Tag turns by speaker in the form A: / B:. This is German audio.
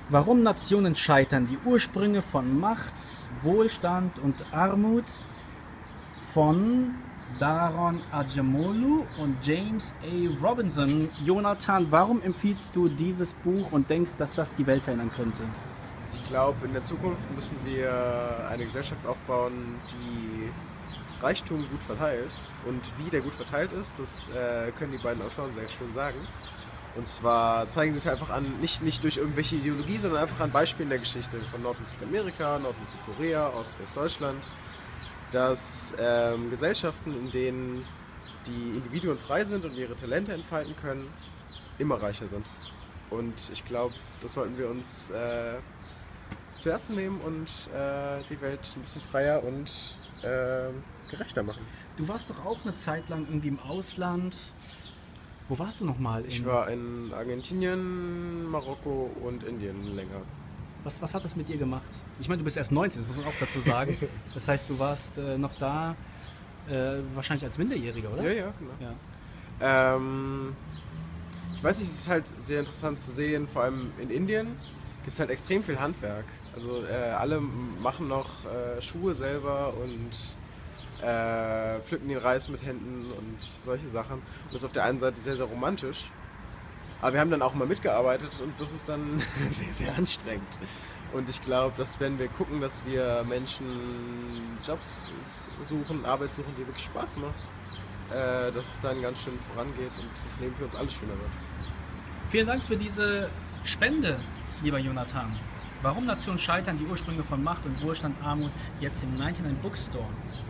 A: Warum Nationen scheitern, die Ursprünge von Macht, Wohlstand und Armut von Daron Acemoglu und James A. Robinson. Jonathan, warum empfiehlst du dieses Buch und denkst, dass das die Welt verändern könnte?
B: Ich glaube, in der Zukunft müssen wir eine Gesellschaft aufbauen, die Reichtum gut verteilt. Und wie der gut verteilt ist, das können die beiden Autoren sehr schön sagen. Und zwar zeigen sie es einfach an, nicht durch irgendwelche Ideologie, sondern einfach an Beispielen der Geschichte von Nord- und Südamerika, Nord- und Südkorea, Ost-West-Deutschland, dass Gesellschaften, in denen die Individuen frei sind und ihre Talente entfalten können, immer reicher sind. Und ich glaube, das sollten wir uns zu Herzen nehmen und die Welt ein bisschen freier und gerechter machen.
A: Du warst doch auch eine Zeit lang irgendwie im Ausland. Wo warst du nochmal?
B: Ich war in Argentinien, Marokko und Indien länger.
A: Was hat das mit dir gemacht? Ich meine, du bist erst 19, das muss man auch dazu sagen. Das heißt, du warst noch da, wahrscheinlich als Minderjähriger, oder?
B: Ja, genau.
A: Ja.
B: Ich weiß nicht, es ist halt sehr interessant zu sehen, vor allem in Indien gibt es halt extrem viel Handwerk. Also alle machen noch Schuhe selber und pflücken den Reis mit Händen und solche Sachen. Und das ist auf der einen Seite sehr, sehr romantisch. Aber wir haben dann auch mal mitgearbeitet und das ist dann sehr, sehr anstrengend. Und ich glaube, dass wenn wir gucken, dass wir Menschen Jobs suchen, Arbeit suchen, die wirklich Spaß macht, dass es dann ganz schön vorangeht und das Leben für uns alle schöner wird.
A: Vielen Dank für diese Spende, lieber Jonathan. Warum Nationen scheitern, die Ursprünge von Macht und Wohlstand, Armut, jetzt im 99 Bookstore.